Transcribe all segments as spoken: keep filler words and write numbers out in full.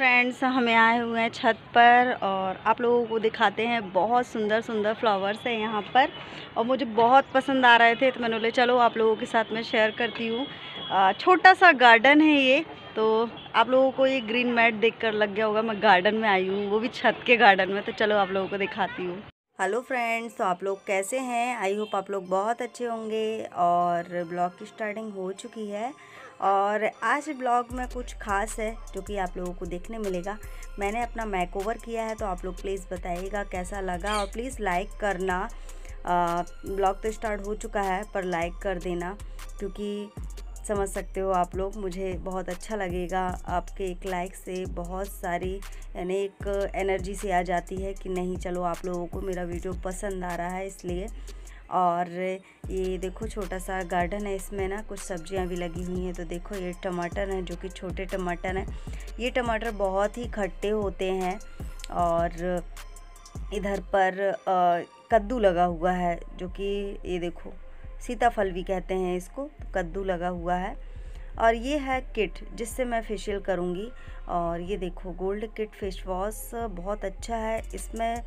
Friends, हमें आए हुए हैं छत पर और आप लोगों को दिखाते हैं। बहुत सुंदर सुंदर फ्लावर्स हैं यहाँ पर और मुझे बहुत पसंद आ रहे थे तो मैंने बोले चलो आप लोगों के साथ में शेयर करती हूँ। छोटा सा गार्डन है ये, तो आप लोगों को ये ग्रीन मैट देखकर लग गया होगा मैं गार्डन में आई हूँ, वो भी छत के गार्डन में। तो चलो आप लोगों को दिखाती हूँ। हेलो फ्रेंड्स, तो आप लोग कैसे हैं? आई होप आप लोग बहुत अच्छे होंगे। और ब्लॉग की स्टार्टिंग हो चुकी है और आज ब्लॉग में कुछ खास है जो कि आप लोगों को देखने मिलेगा। मैंने अपना मेकओवर किया है, तो आप लोग प्लीज़ बताइएगा कैसा लगा और प्लीज़ लाइक करना। ब्लॉग तो स्टार्ट हो चुका है पर लाइक कर देना, क्योंकि समझ सकते हो आप लोग, मुझे बहुत अच्छा लगेगा। आपके एक लाइक से बहुत सारी यानी एक एनर्जी से आ जाती है कि नहीं चलो आप लोगों को मेरा वीडियो पसंद आ रहा है, इसलिए। और ये देखो छोटा सा गार्डन है, इसमें ना कुछ सब्जियां भी लगी हुई हैं। तो देखो ये टमाटर हैं जो कि छोटे टमाटर हैं। ये टमाटर बहुत ही खट्टे होते हैं। और इधर पर कद्दू लगा हुआ है जो कि ये देखो सीताफल भी कहते हैं इसको, कद्दू लगा हुआ है। और ये है किट जिससे मैं फेशियल करूँगी। और ये देखो गोल्ड किट फेस वॉश बहुत अच्छा है। इसमें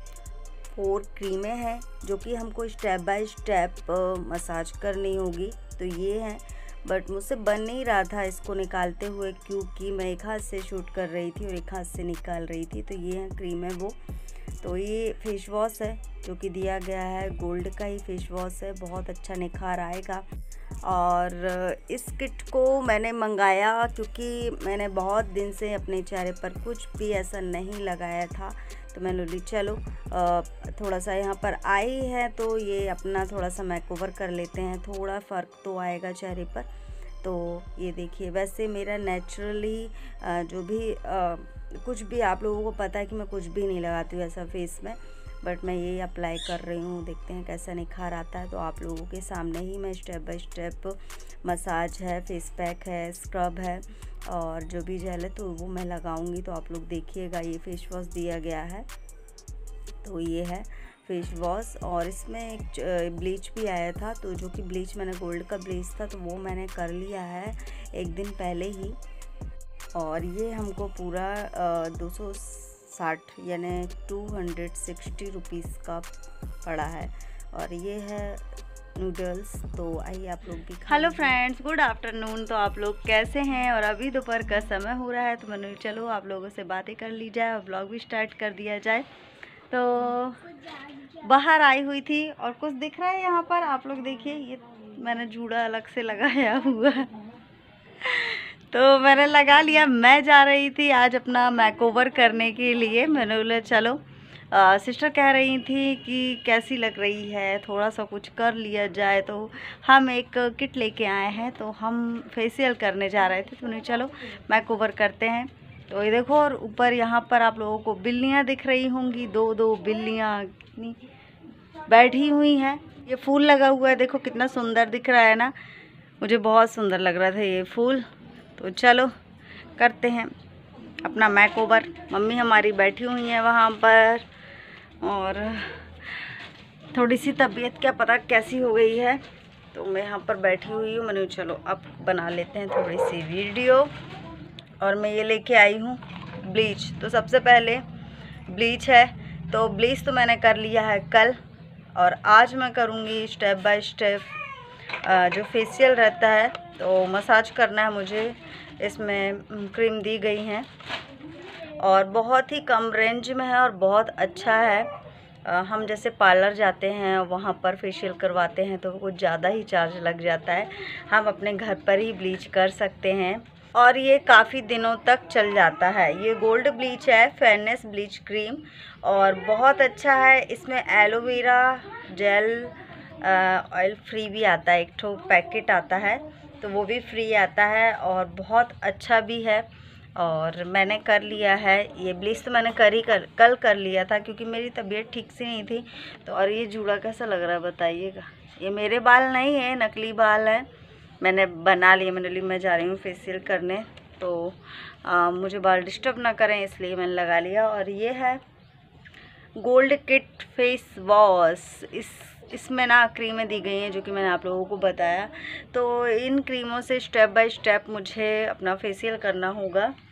फोर क्रीमें हैं जो कि हमको स्टेप बाय स्टेप मसाज करनी होगी। तो ये है, बट मुझसे बन नहीं रहा था इसको निकालते हुए, क्योंकि मैं एक हाथ से शूट कर रही थी और एक हाथ से निकाल रही थी। तो ये है क्रीम है वो। तो ये फेस वॉश है जो कि दिया गया है, गोल्ड का ही फेस वॉश है, बहुत अच्छा निखार आएगा। और इस किट को मैंने मंगाया क्योंकि मैंने बहुत दिन से अपने चेहरे पर कुछ भी ऐसा नहीं लगाया था। तो मैंने बोली चलो थोड़ा सा यहाँ पर आई है तो ये अपना थोड़ा सा मेकओवर कर लेते हैं, थोड़ा फ़र्क तो आएगा चेहरे पर। तो ये देखिए, वैसे मेरा नेचुरली जो भी आ, कुछ भी आप लोगों को पता है कि मैं कुछ भी नहीं लगाती हूँ ऐसा फेस में, बट मैं ये अप्लाई कर रही हूँ, देखते हैं कैसा निखार आता है। तो आप लोगों के सामने ही मैं स्टेप बाय स्टेप मसाज है, फेस पैक है, स्क्रब है और जो भी जेल है तो वो मैं लगाऊंगी। तो आप लोग देखिएगा, ये फेस वॉश दिया गया है। तो ये है फेस वॉश और इसमें एक ब्लीच भी आया था। तो जो कि ब्लीच मैंने गोल्ड का ब्लीच था तो वो मैंने कर लिया है एक दिन पहले ही। और ये हमको पूरा दो सौ साठ यानी टू हंड्रेड सिक्सटी रुपीज़ का पड़ा है। और ये है नूडल्स। तो आइए आप लोग भी। Hello friends, good afternoon. तो आप लोग कैसे हैं? और अभी दोपहर का समय हो रहा है तो मैंने चलो आप लोगों से बातें कर ली जाए और ब्लॉग भी स्टार्ट कर दिया जाए। तो बाहर आई हुई थी और कुछ दिख रहा है यहाँ पर, आप लोग देखिए, ये मैंने जूड़ा अलग से लगाया हुआ है तो मैंने लगा लिया। मैं जा रही थी आज अपना मेकओवर करने के लिए। मैंने बोला चलो, आ, सिस्टर कह रही थी कि कैसी लग रही है, थोड़ा सा कुछ कर लिया जाए। तो हम एक किट लेके आए हैं, तो हम फेशियल करने जा रहे थे। तो नहीं चलो मेकओवर करते हैं। तो ये देखो, और ऊपर यहाँ पर आप लोगों को बिल्लियाँ दिख रही होंगी, दो दो बिल्लियाँ कितनी बैठी हुई हैं। ये फूल लगा हुआ है, देखो कितना सुंदर दिख रहा है ना, मुझे बहुत सुंदर लग रहा था ये फूल। तो चलो करते हैं अपना मेकओवर। मम्मी हमारी बैठी हुई है वहाँ पर और थोड़ी सी तबीयत क्या पता कैसी हो गई है, तो मैं यहाँ पर बैठी हुई हूँ। मैंने चलो अब बना लेते हैं थोड़ी सी वीडियो। और मैं ये लेके आई हूँ ब्लीच। तो सबसे पहले ब्लीच है, तो ब्लीच तो मैंने कर लिया है कल, और आज मैं करूँगी स्टेप बाय स्टेप जो फेशियल रहता है। तो मसाज करना है मुझे। इसमें क्रीम दी गई हैं और बहुत ही कम रेंज में है और बहुत अच्छा है। आ, हम जैसे पार्लर जाते हैं वहाँ पर फेशियल करवाते हैं तो कुछ ज़्यादा ही चार्ज लग जाता है, हम अपने घर पर ही ब्लीच कर सकते हैं और ये काफ़ी दिनों तक चल जाता है। ये गोल्ड ब्लीच है, फेयरनेस ब्लीच क्रीम, और बहुत अच्छा है। इसमें एलोवेरा जेल ऑयल फ्री भी आता है, एक ठो पैकेट आता है तो वो भी फ्री आता है और बहुत अच्छा भी है। और मैंने कर लिया है ये ब्लीच, तो मैंने कर ही कर कल कर लिया था क्योंकि मेरी तबीयत ठीक से नहीं थी। तो और ये जूड़ा कैसा लग रहा है बताइएगा। ये मेरे बाल नहीं है, नकली बाल है, मैंने बना लिए। मैंने ली मैं जा रही हूँ फेशियल करने, तो आ, मुझे बाल डिस्टर्ब ना करें इसलिए मैंने लगा लिया। और ये है गोल्ड किट फेस वॉश। इस इसमें ना क्रीमें दी गई हैं जो कि मैंने आप लोगों को बताया। तो इन क्रीमों से स्टेप बाय स्टेप मुझे अपना फेशियल करना होगा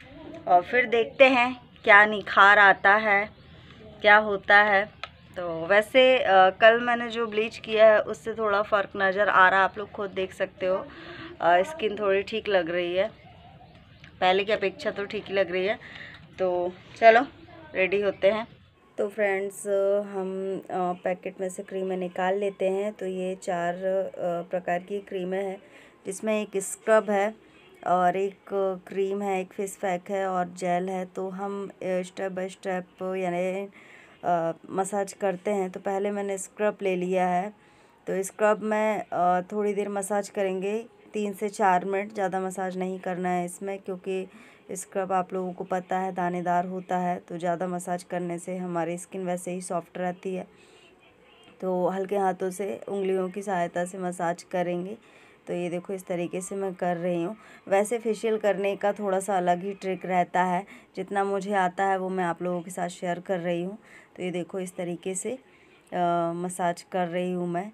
और फिर देखते हैं क्या निखार आता है, क्या होता है। तो वैसे आ, कल मैंने जो ब्लीच किया है उससे थोड़ा फ़र्क नज़र आ रहा है, आप लोग खुद देख सकते हो। आ, स्किन थोड़ी ठीक लग रही है, पहले की अपेक्षा तो ठीक ही लग रही है। तो चलो रेडी होते हैं। तो फ्रेंड्स हम पैकेट में से क्रीमें निकाल लेते हैं। तो ये चार प्रकार की क्रीमें हैं, जिसमें एक स्क्रब है और एक क्रीम है, एक फेस पैक है और जेल है। तो हम स्टेप बाय स्टेप यानी मसाज करते हैं। तो पहले मैंने स्क्रब ले लिया है। तो स्क्रब में थोड़ी देर मसाज करेंगे, तीन से चार मिनट, ज़्यादा मसाज नहीं करना है इसमें, क्योंकि स्क्रब आप लोगों को पता है दानेदार होता है। तो ज़्यादा मसाज करने से हमारी स्किन वैसे ही सॉफ्ट रहती है। तो हल्के हाथों से उंगलियों की सहायता से मसाज करेंगे। तो ये देखो इस तरीके से मैं कर रही हूँ। वैसे फेशियल करने का थोड़ा सा अलग ही ट्रिक रहता है, जितना मुझे आता है वो मैं आप लोगों के साथ शेयर कर रही हूँ। तो ये देखो इस तरीके से आ, मसाज कर रही हूँ मैं,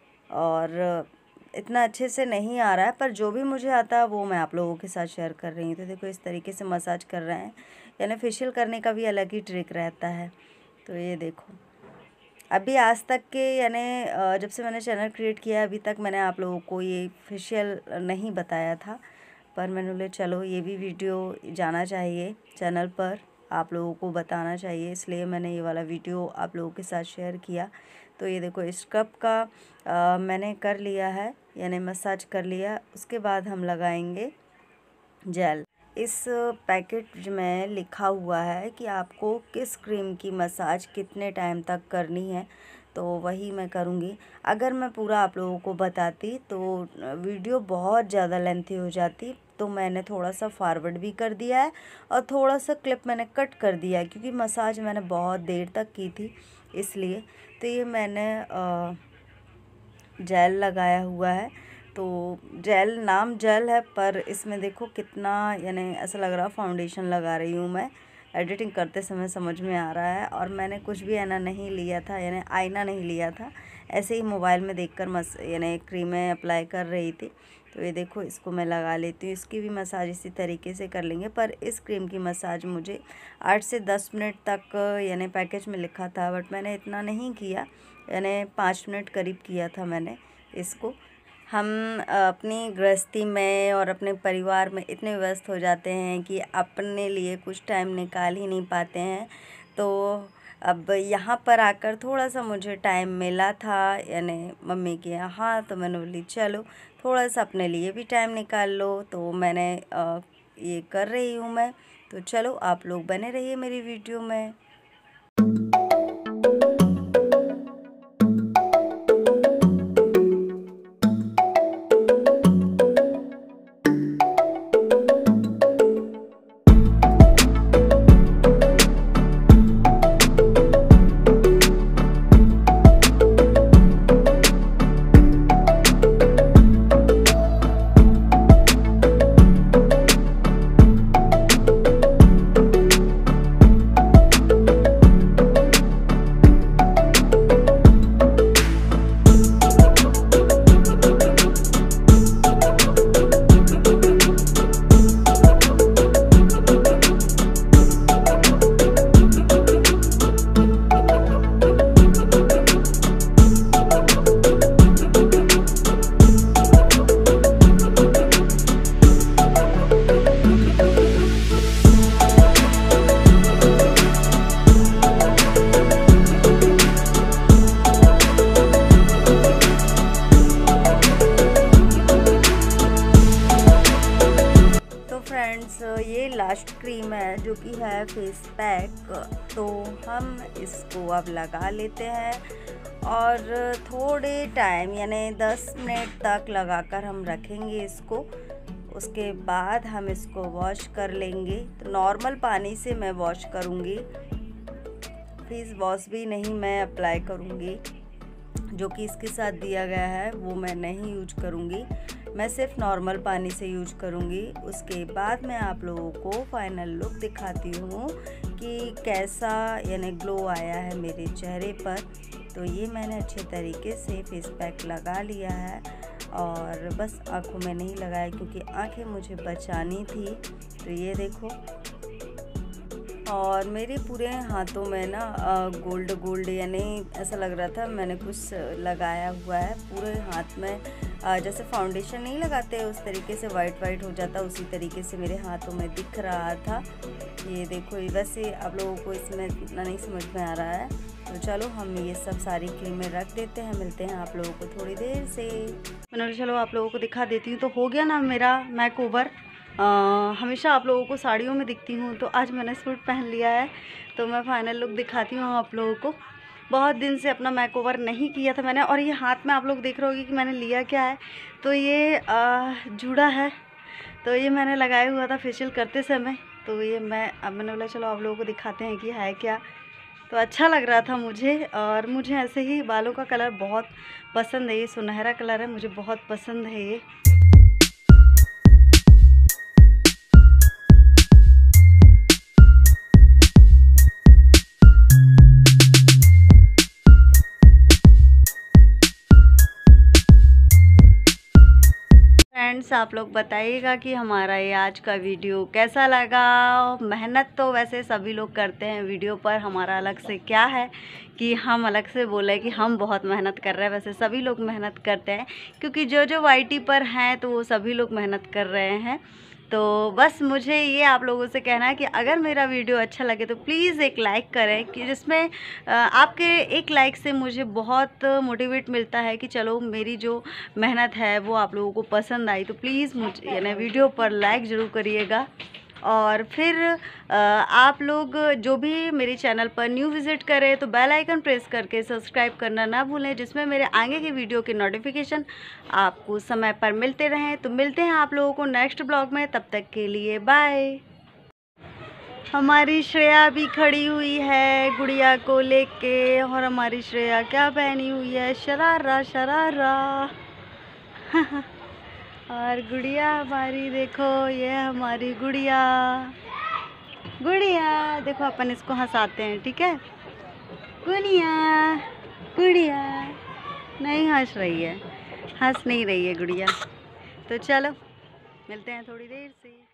और इतना अच्छे से नहीं आ रहा है, पर जो भी मुझे आता है वो मैं आप लोगों के साथ शेयर कर रही हूँ। तो देखो इस तरीके से मसाज कर रहे हैं, यानी फेशियल करने का भी अलग ही ट्रिक रहता है। तो ये देखो अभी आज तक के यानी जब से मैंने चैनल क्रिएट किया अभी तक मैंने आप लोगों को ये फेशियल नहीं बताया था, पर मैंने बोले चलो ये भी वीडियो जाना चाहिए चैनल पर, आप लोगों को बताना चाहिए, इसलिए मैंने ये वाला वीडियो आप लोगों के साथ शेयर किया। तो ये देखो स्क्रब का आ, मैंने कर लिया है, यानी मसाज कर लिया। उसके बाद हम लगाएंगे जेल। इस पैकेट में लिखा हुआ है कि आपको किस क्रीम की मसाज कितने टाइम तक करनी है, तो वही मैं करूँगी। अगर मैं पूरा आप लोगों को बताती तो वीडियो बहुत ज़्यादा लेंथी हो जाती, तो मैंने थोड़ा सा फॉरवर्ड भी कर दिया है और थोड़ा सा क्लिप मैंने कट कर दिया है, क्योंकि मसाज मैंने बहुत देर तक की थी इसलिए। तो ये मैंने आ, जेल लगाया हुआ है। तो जेल नाम जेल है, पर इसमें देखो कितना यानी ऐसा लग रहा फाउंडेशन लगा रही हूँ मैं। एडिटिंग करते समय समझ में आ रहा है। और मैंने कुछ भी आईना नहीं लिया था, यानी आईना नहीं लिया था, ऐसे ही मोबाइल में देखकर मस यानी क्रीमें अप्लाई कर रही थी। तो ये देखो इसको मैं लगा लेती हूँ। इसकी भी मसाज इसी तरीके से कर लेंगे, पर इस क्रीम की मसाज मुझे आठ से दस मिनट तक यानी पैकेज में लिखा था, बट मैंने इतना नहीं किया, यानी पाँच मिनट करीब किया था मैंने इसको। हम अपनी गृहस्थी में और अपने परिवार में इतने व्यस्त हो जाते हैं कि अपने लिए कुछ टाइम निकाल ही नहीं पाते हैं। तो अब यहाँ पर आकर थोड़ा सा मुझे टाइम मिला था, यानी मम्मी के यहाँ, तो मैंने बोली चलो थोड़ा सा अपने लिए भी टाइम निकाल लो। तो मैंने आ, ये कर रही हूँ मैं। तो चलो आप लोग बने रहिए मेरी वीडियो में। ये लास्ट क्रीम है जो कि है फेस पैक। तो हम इसको अब लगा लेते हैं और थोड़े टाइम यानी दस मिनट तक लगाकर हम रखेंगे इसको। उसके बाद हम इसको वॉश कर लेंगे। तो नॉर्मल पानी से मैं वॉश करूँगी, फेस वॉश भी नहीं मैं अप्लाई करूँगी, जो कि इसके साथ दिया गया है वो मैं नहीं यूज करूँगी। मैं सिर्फ नॉर्मल पानी से यूज करूँगी। उसके बाद मैं आप लोगों को फाइनल लुक दिखाती हूँ कि कैसा यानी ग्लो आया है मेरे चेहरे पर। तो ये मैंने अच्छे तरीके से फेस पैक लगा लिया है और बस आँखों में नहीं लगाया क्योंकि आँखें मुझे बचानी थी। तो ये देखो और मेरे पूरे हाथों में ना गोल्ड गोल्ड, यानी ऐसा लग रहा था मैंने कुछ लगाया हुआ है पूरे हाथ में। आ, जैसे फाउंडेशन नहीं लगाते उस तरीके से वाइट वाइट हो जाता, उसी तरीके से मेरे हाथों में दिख रहा था। ये देखो, वैसे आप लोगों को इसमें इतना नहीं समझ में आ रहा है, तो चलो हम ये सब सारी क्रीमें रख देते हैं। मिलते हैं आप लोगों को थोड़ी देर से। मैंने चलो आप लोगों को दिखा देती हूँ। तो हो गया ना मेरा मेक ओवर। हमेशा आप लोगों को साड़ियों में दिखती हूँ, तो आज मैंने सूट पहन लिया है, तो मैं फाइनल लुक दिखाती हूँ आप लोगों को। बहुत दिन से अपना मेक ओवर नहीं किया था मैंने। और ये हाथ में आप लोग देख रहे होगे कि मैंने लिया क्या है, तो ये आ, जूड़ा है। तो ये मैंने लगाया हुआ था फेशियल करते समय, तो ये मैं अब मैंने बोला चलो आप लोगों को दिखाते हैं कि है क्या। तो अच्छा लग रहा था मुझे, और मुझे ऐसे ही बालों का कलर बहुत पसंद है। ये सुनहरा कलर है, मुझे बहुत पसंद है ये। फ्रेंड्स, आप लोग बताइएगा कि हमारा ये आज का वीडियो कैसा लगा। मेहनत तो वैसे सभी लोग करते हैं वीडियो पर, हमारा अलग से क्या है कि हम अलग से बोले कि हम बहुत मेहनत कर रहे हैं। वैसे सभी लोग मेहनत करते हैं, क्योंकि जो जो वाई टी पर हैं तो वो सभी लोग मेहनत कर रहे हैं। तो बस मुझे ये आप लोगों से कहना है कि अगर मेरा वीडियो अच्छा लगे तो प्लीज़ एक लाइक करें, कि जिसमें आपके एक लाइक से मुझे बहुत मोटिवेट मिलता है कि चलो मेरी जो मेहनत है वो आप लोगों को पसंद आई। तो प्लीज़ मुझे यानी वीडियो पर लाइक ज़रूर करिएगा। और फिर आप लोग जो भी मेरे चैनल पर न्यू विज़िट करें तो बेल आइकन प्रेस करके सब्सक्राइब करना ना भूलें, जिसमें मेरे आगे की वीडियो के नोटिफिकेशन आपको समय पर मिलते रहें। तो मिलते हैं आप लोगों को नेक्स्ट ब्लॉग में, तब तक के लिए बाय। हमारी श्रेया भी खड़ी हुई है गुड़िया को लेके, और हमारी श्रेया क्या पहनी हुई है, शरारा शरारा। और गुड़िया हमारी देखो, ये हमारी गुड़िया गुड़िया देखो, अपन इसको हंसाते हैं, ठीक है। गुड़िया गुड़िया नहीं हंस रही है, हंस नहीं रही है गुड़िया। तो चलो मिलते हैं थोड़ी देर से।